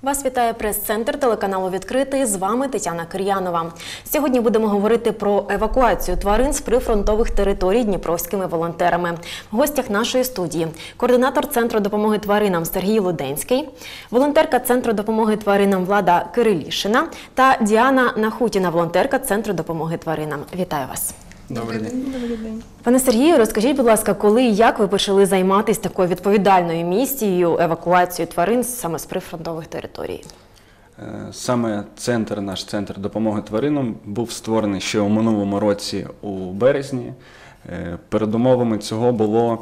Вас вітає прес-центр телеканалу «Відкритий». З вами Тетяна Кир'янова. Сьогодні будемо говорити про евакуацію тварин з прифронтових територій дніпровськими волонтерами. В гостях нашої студії – координатор Центру допомоги тваринам Сергій Луденський, волонтерка Центру допомоги тваринам Влада Кирилішина та Діана Нахутіна, волонтерка Центру допомоги тваринам. Вітаю вас. Добрий день. Добрий день. Пане Сергію, розкажіть, будь ласка, коли і як ви почали займатися такою відповідальною місією евакуацією тварин саме з прифронтових територій? Саме наш центр допомоги тваринам був створений ще у минулому році у березні. Передумовами цього було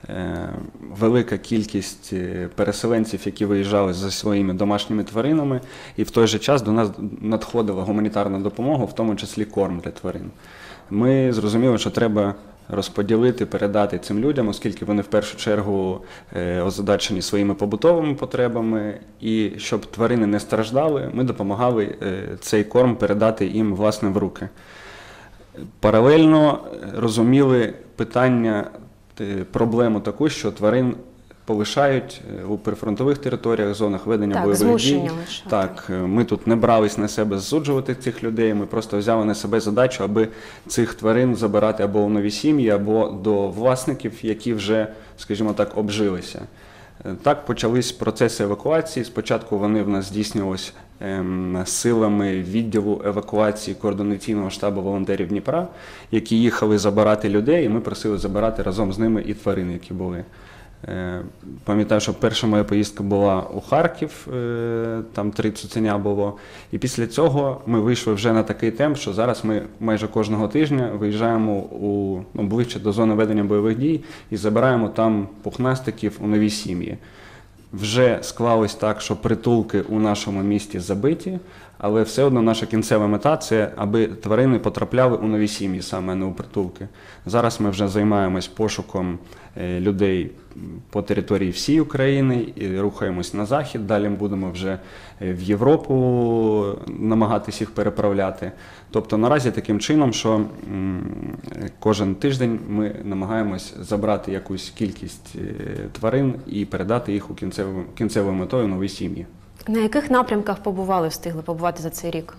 велика кількість переселенців, які виїжджали зі своїми домашніми тваринами, і в той же час до нас надходила гуманітарна допомога, в тому числі корм для тварин. Ми зрозуміли, що треба розподілити, передати цим людям, оскільки вони в першу чергу озадачені своїми побутовими потребами, і щоб тварини не страждали, ми допомагали цей корм передати їм, власне, в руки. Паралельно розуміли проблему таку, що тварин полишають у прифронтових територіях, зонах ведення бойових дій. Так, ми тут не брались на себе засуджувати цих людей, ми просто взяли на себе задачу, аби цих тварин забирати або у нові сім'ї, або до власників, які вже, скажімо так, обжилися. Так почались процеси евакуації. Спочатку вони в нас здійснювалися силами відділу евакуації координаційного штабу волонтерів Дніпра, які їхали забирати людей, і ми просили забирати разом з ними і тварин, які були. Пам'ятаю, що перша моя поїздка була у Харків, там 3 цуценя було. І після цього ми вийшли вже на такий темп, що зараз ми майже кожного тижня виїжджаємо ближче до зони ведення бойових дій і забираємо там пухнастиків у нові сім'ї. Вже склалось так, що притулки у нашому місті забиті, але все одно наша кінцева мета – це аби тварини потрапляли у нові сім'ї, саме а не у притулки. Зараз ми вже займаємось пошуком людей по території всієї України і рухаємось на захід. Далі будемо вже в Європу намагатись їх переправляти. Тобто наразі таким чином, що кожен тиждень ми намагаємось забрати якусь кількість тварин і передати їх у кінцевою метою нові сім'ї. На яких напрямках встигли побувати за цей рік?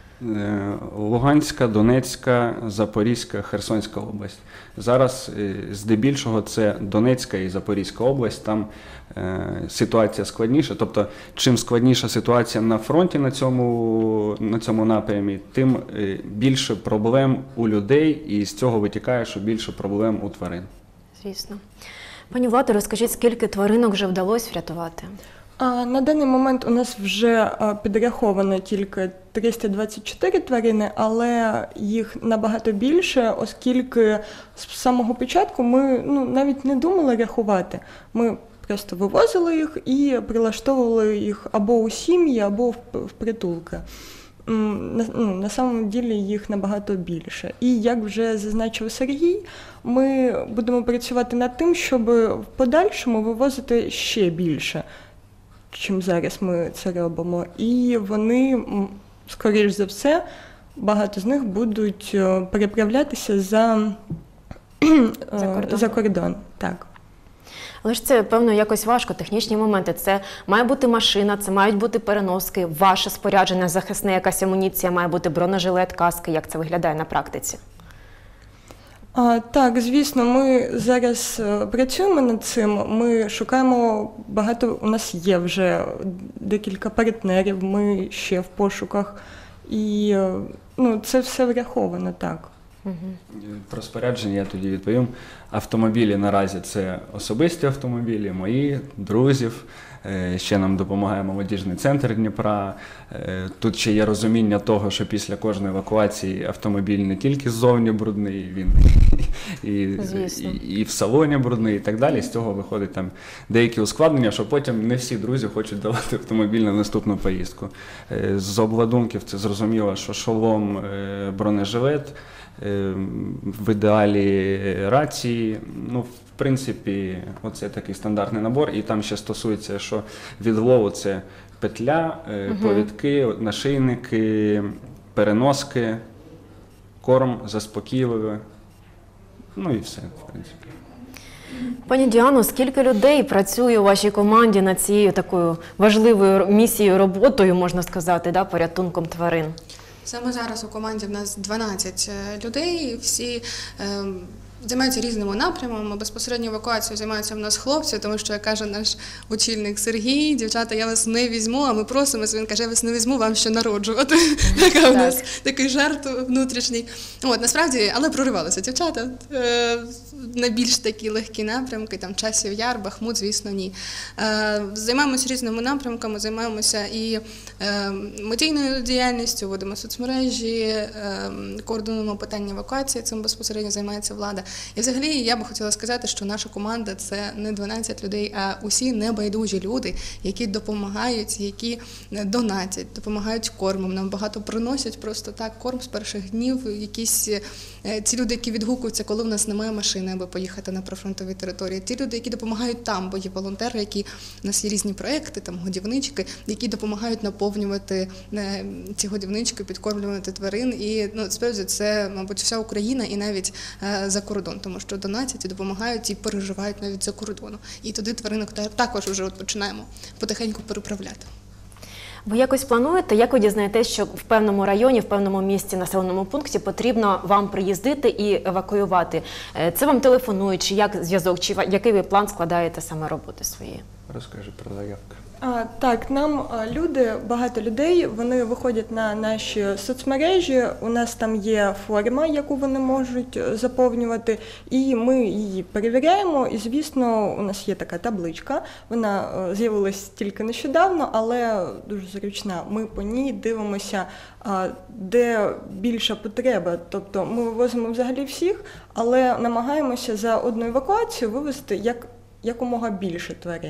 Луганська, Донецька, Запорізька, Херсонська область. Зараз здебільшого це Донецька і Запорізька область, там ситуація складніша. Тобто, чим складніша ситуація на фронті на цьому напрямі, тим більше проблем у людей, і з цього витікає, що більше проблем у тварин. Звісно. Пані Владо, розкажіть, скільки тваринок вже вдалося врятувати? На даний момент у нас вже підраховано тільки 324 тварини, але їх набагато більше, оскільки з самого початку ми навіть не думали рахувати. Ми просто вивозили їх і прилаштовували їх або у сім'ї, або в притулки. На самом ділі їх набагато більше. І як вже зазначив Сергій, ми будемо працювати над тим, щоб в подальшому вивозити ще більше, чим зараз ми це робимо. І вони, скоріш за все, багато з них будуть переправлятися за кордон. Так. Але ж це, певно, якось важко, технічні моменти. Це має бути машина, це мають бути переноски, ваше спорядження захисне, якась амуніція, має бути бронежилет, каски. Як це виглядає на практиці? Так, звісно, ми зараз працюємо над цим, ми шукаємо багато, у нас є вже декілька партнерів, ми ще в пошуках, і це все враховано, так. Про спорядження я тоді відповім. Автомобілі наразі це особисті автомобілі, мої, друзів. Ще нам допомагає молодіжний центр Дніпра. Тут ще є розуміння того, що після кожної евакуації автомобіль не тільки ззовні брудний, він і в салоні брудний і так далі. З цього виходить там деякі ускладнення, що потім не всі друзі хочуть давати автомобіль на наступну поїздку. З обладунків це зрозуміло, що шолом, бронежилет, в ідеалі рації, в принципі, оце такий стандартний набор. І там ще стосується, що від лову це петля, повідки, нашийники, переноски, корм, заспокійливе, і все, в принципі. Пані Діано, скільки людей працює у вашій команді над цією такою важливою місією, роботою, можна сказати, да, порятунком тварин? Саме зараз у команді в нас 12 людей, всі займаються різними напрямами. Безпосередньо евакуацією займаються в нас хлопці, тому що, як каже наш очільник Сергій, дівчата, я вас не візьму, а ми просимося, він каже, я вас не візьму, вам ще народжувати. Така у нас такий жарт внутрішній. Насправді, але проривалися дівчата на більш такі легкі напрямки, там Часів Яр, Бахмут, звісно, ні. Займаємося різними напрямками, займаємося і медійною діяльністю, ведемо соцмережі, координуємо питання евакуації, цим безпосередньо займається влада. І взагалі я би хотіла сказати, що наша команда – це не 12 людей, а усі небайдужі люди, які допомагають, які донатять, допомагають кормом. Нам багато приносять просто так корм з перших днів. Якісь ті люди, які відгукуються, коли в нас немає машини, аби поїхати на прифронтові території. Ті люди, які допомагають там, бо є волонтери, які у нас є різні проекти, там годівнички, які допомагають наповнювати ці годівнички, підкормлювати тварин. І справді це, мабуть, вся Україна і навіть за кордон, тому що донатять і допомагають і переживають навіть за кордону. І туди тваринок також вже починаємо потихеньку переправляти. Ви якось плануєте, як ви дізнаєтесь, що в певному районі, в певному місці, населеному пункті потрібно вам приїздити і евакуювати? Це вам телефонують, чи як зв'язок, чи який ви план складаєте саме роботи своєї? Розкажи про заявку. Так, нам багато людей, вони виходять на наші соцмережі, у нас там є форма, яку вони можуть заповнювати, і ми її перевіряємо, і, звісно, у нас є така табличка, вона з'явилась тільки нещодавно, але дуже зручна. Ми по ній дивимося, де більша потреба, тобто ми вивозимо взагалі всіх, але намагаємося за одну евакуацію вивезти якомога більше тварин.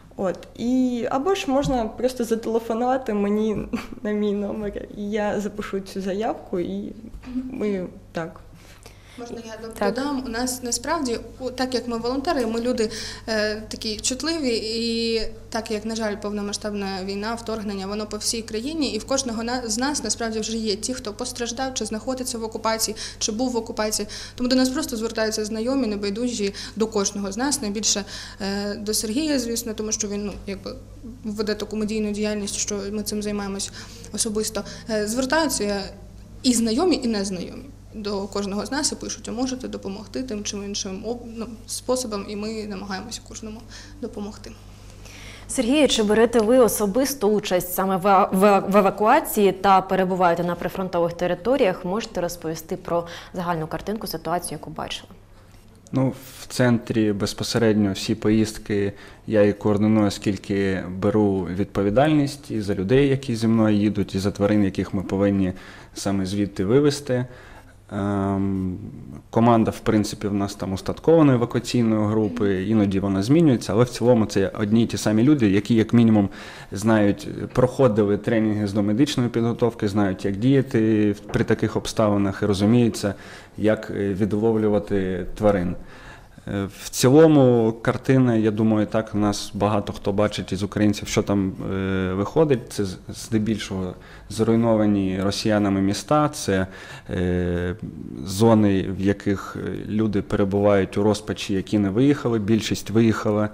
Або ж можна просто зателефонувати мені на мій номер, і я запишу цю заявку, і ми так. Можна я додам? У нас насправді, так як ми волонтери, ми люди такі чутливі, і так як, на жаль, повномасштабна війна, вторгнення, воно по всій країні, і в кожного з нас насправді вже є ті, хто постраждав, чи знаходиться в окупації, чи був в окупації. Тому до нас просто звертаються знайомі, небайдужі до кожного з нас, найбільше до Сергія, звісно, тому що він веде таку медійну діяльність, що ми цим займаємось особисто. Звертаються і знайомі, і незнайомі до кожного з нас і пишуть, а можете допомогти тим чи іншим способом, і ми намагаємося кожному допомогти. Сергію, чи берете ви особисту участь саме в евакуації та перебуваєте на прифронтових територіях? Можете розповісти про загальну картинку, ситуацію, яку бачили? В центрі безпосередньо всі поїздки я і координую, оскільки беру відповідальність і за людей, які зі мною їдуть, і за тварин, яких ми повинні саме звідти вивезти. Команда, в принципі, в нас там устаткованої евакуаційної групи, іноді вона змінюється, але в цілому це одні й ті самі люди, які, як мінімум, знають, проходили тренінги з домедичної підготовки, знають, як діяти при таких обставинах і розуміються, як відловлювати тварин. В цілому картина, я думаю, так, у нас багато хто бачить із українців, що там виходить. Це здебільшого зруйновані росіянами міста, це зони, в яких люди перебувають у розпачі, які не виїхали, більшість виїхала.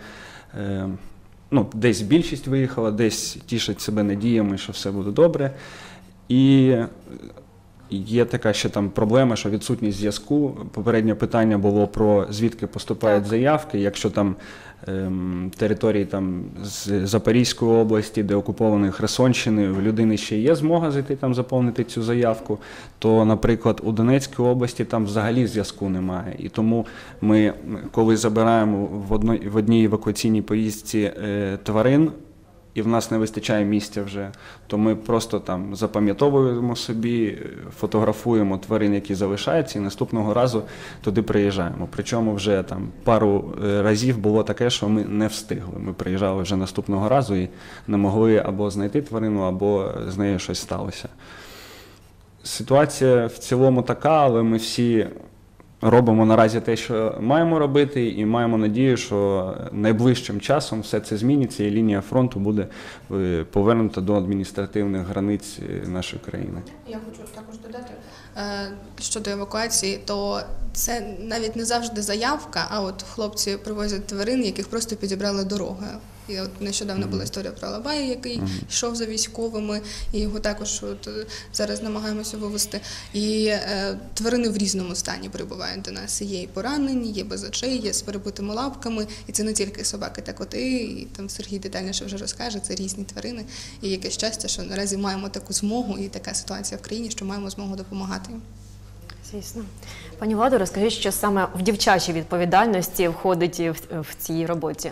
Десь більшість виїхала, десь тішать себе надіями, що все буде добре. І є така ще там проблема, що відсутність зв'язку. Попереднє питання було про звідки поступають заявки. Якщо там території там з Запорізької області, де окупованої Херсонщини, в людини ще є змога зайти там заповнити цю заявку, то, наприклад, у Донецькій області там взагалі зв'язку немає. І тому ми, коли забираємо в одній евакуаційній поїздці тварин, і в нас не вистачає місця вже, то ми просто там запам'ятовуємо собі, фотографуємо тварин, які залишаються, і наступного разу туди приїжджаємо. Причому вже там пару разів було таке, що ми не встигли. Ми приїжджали вже наступного разу і не могли або знайти тварину, або з нею щось сталося. Ситуація в цілому така, але ми всі робимо наразі те, що маємо робити, і маємо надію, що найближчим часом все це зміниться і лінія фронту буде повернута до адміністративних границь нашої країни. Я хочу також додати, щодо евакуації, то це навіть не завжди заявка, а от хлопці привозять тварин, яких просто підібрали дорогою. І от нещодавно була історія про Алабая, який йшов за військовими, і його також от зараз намагаємося вивезти. І тварини в різному стані прибувають до нас. Є і поранені, є без очей, є з перебитими лапками. І це не тільки собаки та коти, і там Сергій детальніше вже розкаже, це різні тварини. І яке щастя, що наразі маємо таку змогу і така ситуація в країні, що маємо змогу допомагати їм. Звісно. Пані Владо, розкажіть, що саме в дівчачій відповідальності входить в цій роботі?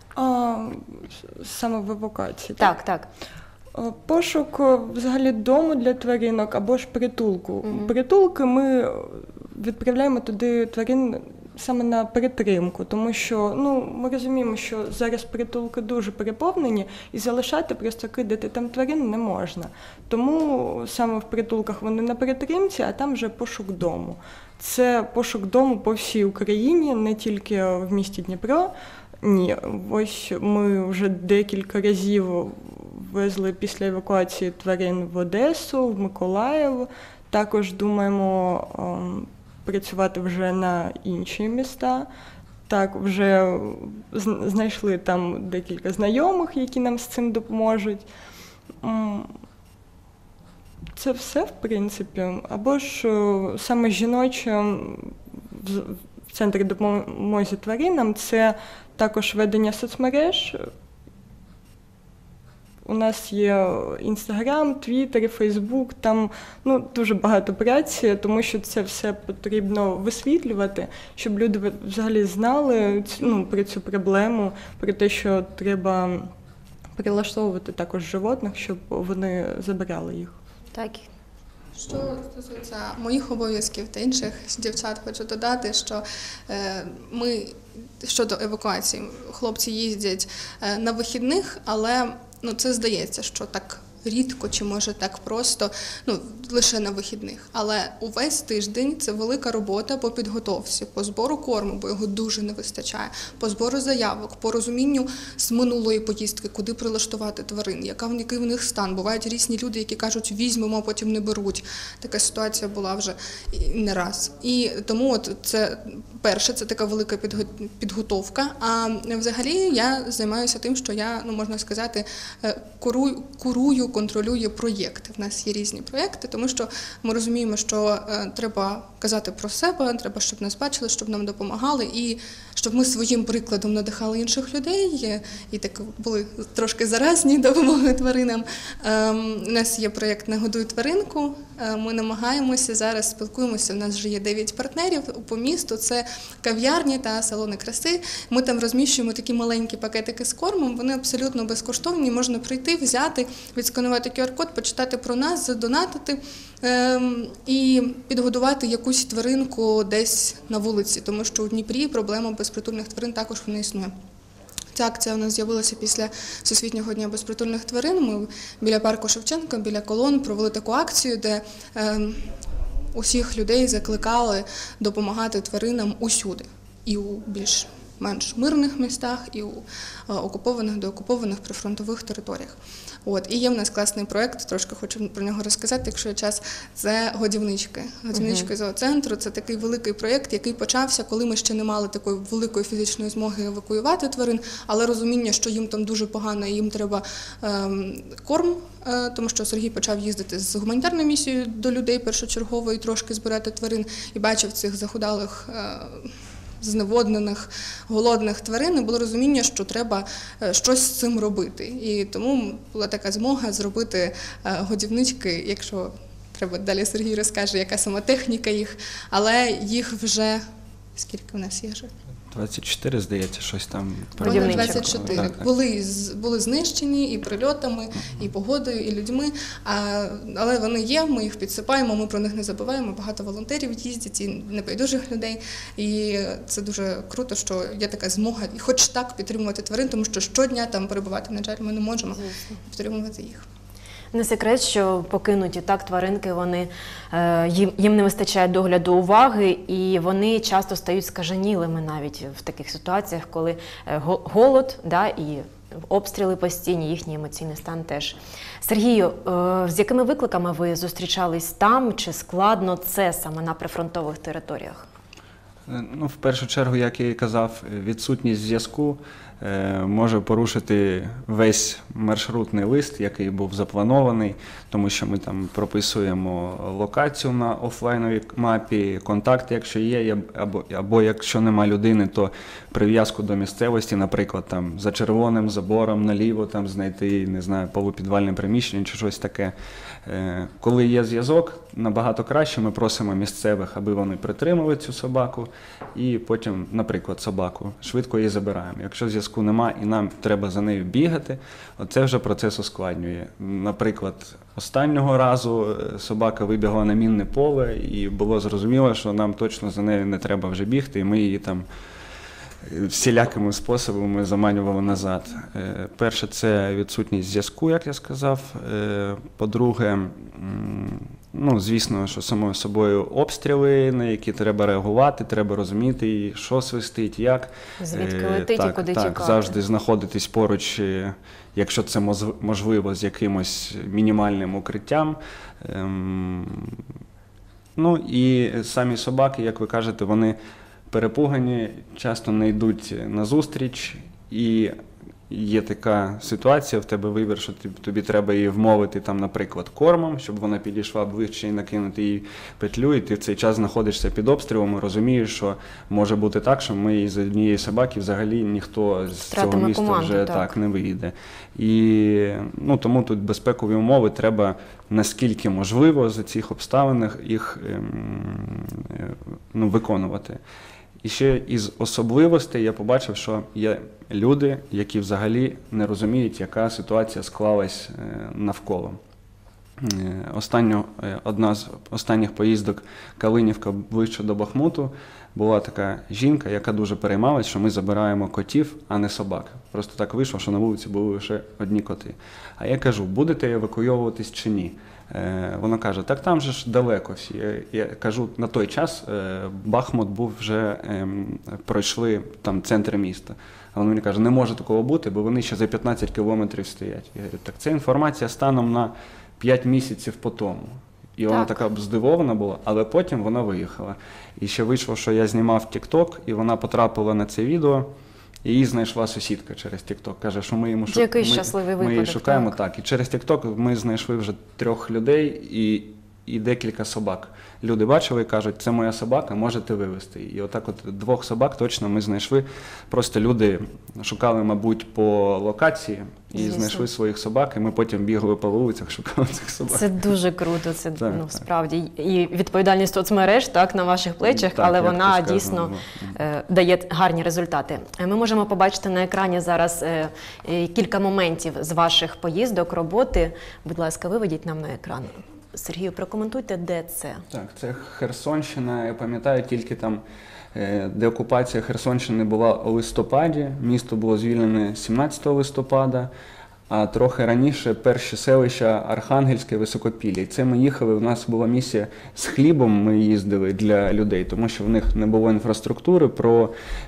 Саме в евакуації? Так, так. Пошук взагалі дому для тваринок або ж притулку. Притулки ми відправляємо туди тварин саме на перетримку, тому що ми розуміємо, що зараз притулки дуже переповнені і залишати, просто кидати там тварин не можна. Тому саме в притулках вони на перетримці, а там вже пошук дому. Це пошук дому по всій Україні, не тільки в місті Дніпро. Ні, ось ми вже декілька разів везли після евакуації тварин в Одесу, в Миколаїв. Також думаємо працювати вже на інші міста. Так, вже знайшли там декілька знайомих, які нам з цим допоможуть. Це все, в принципі. Або ж саме жіноче в центрі допомоги тваринам – це також ведення соцмереж. У нас є Інстаграм, Твіттер, Фейсбук, там дуже багато праці, тому що це все потрібно висвітлювати, щоб люди взагалі знали про цю проблему, про те, що треба прилаштовувати також животних, щоб вони забирали їх. Так. Що стосується моїх обов'язків та інших дівчат, хочу додати, що ми щодо евакуації, хлопці їздять на вихідних, але це здається, що так рідко чи може так просто, лише на вихідних. Але увесь тиждень це велика робота по підготовці, по збору корму, бо його дуже не вистачає, по збору заявок, по розумінню з минулої поїздки, куди прилаштувати тварин, який в них стан. Бувають різні люди, які кажуть, візьмемо, а потім не беруть. Така ситуація була вже не раз. І тому це перше, це така велика підготовка. А взагалі я займаюся тим, що я, можна сказати, курую, контролюю проєкти. В нас є різні проєкти, тому що ми розуміємо, що треба казати про себе, треба, щоб нас бачили, щоб нам допомагали і щоб ми своїм прикладом надихали інших людей і так були трошки заразні допомоги тваринам. У нас є проєкт «Не годуй тваринку». Ми намагаємося, зараз спілкуємося, у нас вже є 9 партнерів по місту, це кав'ярні та салони краси. Ми там розміщуємо такі маленькі пакетики з кормом, вони абсолютно безкоштовні, можна прийти, взяти, відсканувати QR-код, почитати про нас, задонатити і підгодувати якусь тваринку десь на вулиці, тому що у Дніпрі проблема безпритульних тварин також вона існує. Ця акція у нас з'явилася після Всесвітнього дня безпритульних тварин. Ми біля парку Шевченка, біля колон провели таку акцію, де усіх людей закликали допомагати тваринам усюди. І у більш-менш мирних містах, і у окупованих, деокупованих прифронтових територіях. І є в нас класний проєкт, трошки хочу про нього розказати, якщо є час, це годівнички. Годівнички зооцентру – це такий великий проєкт, який почався, коли ми ще не мали такої великої фізичної змоги евакуювати тварин, але розуміння, що їм там дуже погано, і їм треба корм, тому що Сергій почав їздити з гуманітарною місією до людей першочергово і трошки збирати тварин, і бачив цих захудалих, зневоднених, голодних тварин, і було розуміння, що треба щось з цим робити. І тому була така змога зробити годівнички, якщо треба, далі Сергій розкаже, яка сама техніка їх, але їх вже, скільки в нас є вже? 24, здається, щось там. 24. Так. Були знищені і прильотами, і погодою, і людьми, але вони є, ми їх підсипаємо, ми про них не забуваємо, багато волонтерів їздять і небайдужих людей, і це дуже круто, що є така змога, і хоч так підтримувати тварин, тому що щодня там перебувати, на жаль, ми не можемо підтримувати їх. Не секрет, що покинуті так тваринки, їм не вистачає догляду, уваги, і вони часто стають скаженілими навіть в таких ситуаціях, коли голод, і обстріли постійні, їхній емоційний стан теж. Сергію, з якими викликами ви зустрічались там? Чи складно це саме на прифронтових територіях? Ну, в першу чергу, як я і казав, відсутність зв'язку може порушити весь маршрутний лист, який був запланований, тому що ми там прописуємо локацію на офлайновій мапі, контакти, якщо є, або якщо нема людини, то прив'язку до місцевості, наприклад, там за червоним забором наліво там знайти, не знаю, полупідвальне приміщення чи щось таке. Коли є зв'язок, набагато краще ми просимо місцевих, аби вони притримали цю собаку, і потім, наприклад, собаку швидко її забираємо. Якщо зв'язку нема і нам треба за нею бігати, це вже процес ускладнює. Наприклад, останнього разу собака вибігла на мінне поле і було зрозуміло, що нам точно за нею не треба вже бігти, і ми її там всілякими способами заманювали назад. Перше, це відсутність зв'язку, як я сказав. По-друге, ну, звісно, що самою собою обстріли, на які треба реагувати, треба розуміти, що свистить, як. Звідки летить і куди тікати. Завжди знаходитись поруч, якщо це можливо, з якимось мінімальним укриттям. Ну і самі собаки, як ви кажете, вони перепугані, часто не йдуть на зустріч, і є така ситуація, в тебе вибір, що тобі треба її вмовити, там, наприклад, кормом, щоб вона підійшла ближче і накинути їй петлю, і ти в цей час знаходишся під обстрілом і розумієш, що може бути так, що ми з однієї собаки взагалі ніхто з цього міста команду, вже так не вийде. І ну, тому тут безпекові умови треба наскільки можливо за цих обставинах їх виконувати. І ще із особливостей я побачив, що є люди, які взагалі не розуміють, яка ситуація склалась навколо. Одна з останніх поїздок Калинівка ближче до Бахмуту була така жінка, яка дуже переймалась, що ми забираємо котів, а не собак. Просто так вийшло, що на вулиці були лише одні коти. А я кажу, будете евакуйовуватись чи ні? Вона каже, так там же ж далеко всі. Я кажу, на той час Бахмут був вже, пройшли там центр міста. А вона мені каже, не може такого бути, бо вони ще за 15 кілометрів стоять. Я говорю, так це інформація станом на 5 місяців по тому. І вона така здивована була, але потім вона виїхала. І ще вийшло, що я знімав TikTok, і вона потрапила на це відео, і її знайшла сусідка через TikTok. Каже, що ми її шукаємо. Так. І через TikTok ми знайшли вже 3 людей і декілька собак. Люди бачили і кажуть, це моя собака, можете вивезти. І отак от 2 собак точно ми знайшли. Просто люди шукали, мабуть, по локації і знайшли своїх собак, і ми потім бігли по вулицях, шукали цих собак. Це дуже круто, це справді. І відповідальність соцмереж на ваших плечах, але вона дійсно дає гарні результати. Ми можемо побачити на екрані зараз кілька моментів з ваших поїздок, роботи. Будь ласка, виведіть нам на екран. Сергію, прокоментуйте, де це? Так, це Херсонщина. Я пам'ятаю, тільки там деокупація Херсонщини була у листопаді. Місто було звільнене 17 листопада, а трохи раніше перші селища Архангельське, Високопілля. І це ми їхали, у нас була місія з хлібом, ми їздили для людей, тому що в них не було інфраструктури, про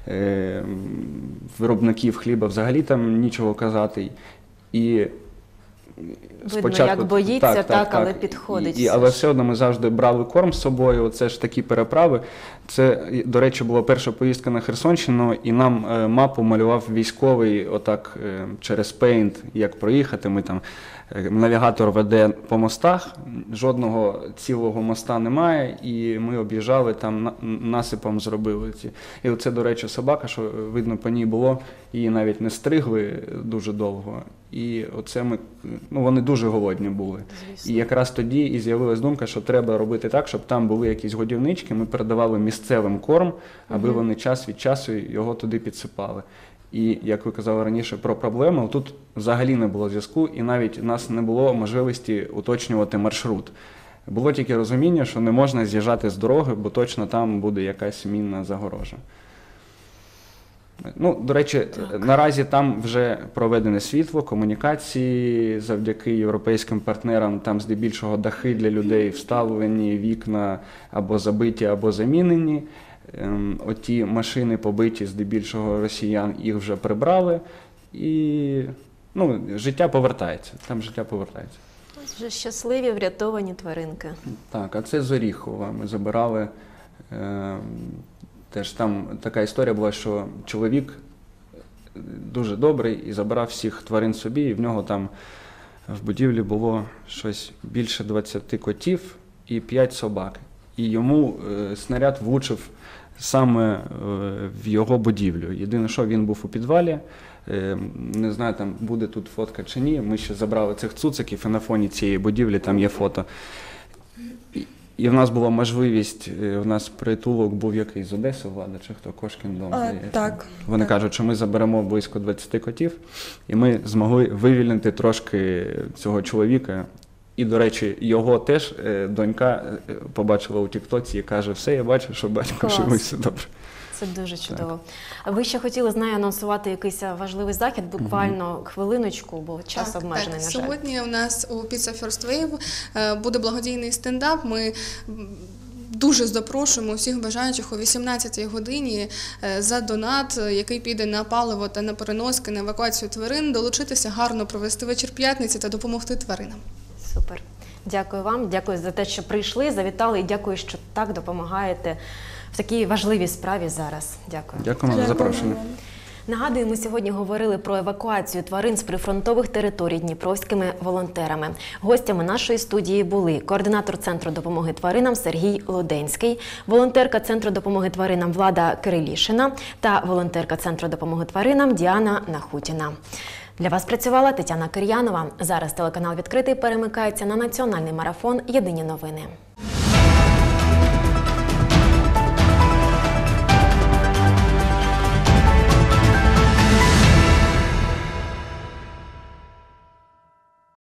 виробників хліба взагалі там нічого казати. І видно, як боїться, але підходить. Але все одно ми завжди брали корм з собою, це ж такі переправи. Це, до речі, була перша поїздка на Херсонщину, і нам мапу малював військовий отак через Paint, як проїхати. Ми там, навігатор веде по мостах, жодного цілого моста немає, і ми об'їжджали, там насипом зробили ці. І оце, до речі, собака, що видно по ній було, її навіть не стригли дуже довго. І оце ми, вони дуже голодні були. Звісно. І якраз тоді і з'явилась думка, що треба робити так, щоб там були якісь годівнички, ми передавали місцевим корм, аби вони час від часу його туди підсипали. І, як ви казали раніше про проблему, тут взагалі не було зв'язку, і навіть у нас не було можливості уточнювати маршрут. Було тільки розуміння, що не можна з'їжджати з дороги, бо точно там буде якась мінна загорожа. До речі, наразі там вже проведене світло, комунікації завдяки європейським партнерам, там здебільшого дахи для людей вставлені, вікна або забиті, або замінені. Оті машини побиті здебільшого росіян, їх вже прибрали. і життя повертається. Там життя повертається. Ось вже щасливі врятовані тваринки. Так, а це з Оріхова. Ми забирали. Теж там така історія була, що чоловік дуже добрий і забирав всіх тварин собі, і в нього там в будівлі було щось більше 20 котів і 5 собак. І йому снаряд влучив саме в його будівлю. Єдине, що він був у підвалі, не знаю, там буде тут фотка чи ні, ми ще забрали цих цуциків, і на фоні цієї будівлі там є фото. І в нас була можливість, у нас притулок був якийсь з Одеси, Влада, чи хто, Кошкін дом, здається. Так. Вони кажуть, що ми заберемо близько 20 котів, і ми змогли вивільнити трошки цього чоловіка. І, до речі, його теж донька побачила у тіктоці і каже, все, я бачу, що батько живий, все добре. Це дуже чудово. Так. Ви ще хотіли, знаю, анонсувати якийсь важливий захід, буквально хвилиночку, бо час обмежений, на жаль. Сьогодні у нас у Pizza First Wave буде благодійний стендап. Ми дуже запрошуємо всіх бажаючих о 18-й годині за донат, який піде на паливо та на переноски, на евакуацію тварин, долучитися, гарно провести вечір п'ятниці та допомогти тваринам. Супер. Дякую вам, дякую за те, що прийшли, завітали, і дякую, що так допомагаєте в такій важливій справі зараз. Дякую. Дякуємо за запрошення. Нагадую, ми сьогодні говорили про евакуацію тварин з прифронтових територій дніпровськими волонтерами. Гостями нашої студії були координатор Центру допомоги тваринам Сергій Луденський, волонтерка Центру допомоги тваринам Влада Кирилішина та волонтерка Центру допомоги тваринам Діана Нахутіна. Для вас працювала Тетяна Кир'янова. Зараз телеканал «Відкритий» перемикається на національний марафон «Єдині новини».